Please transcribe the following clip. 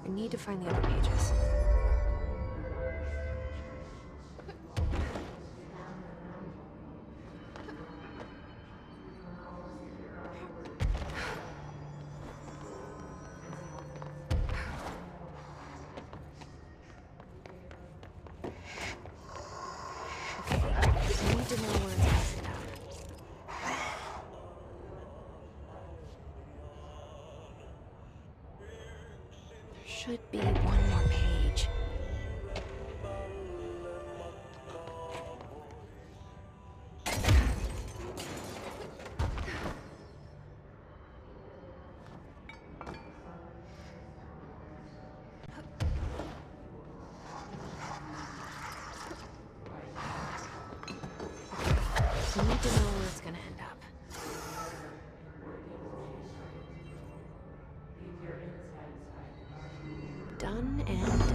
I need to find the other pages. Okay, I need to know where it's ended up. There should be one more page. I need to know where it's gonna end up. Done and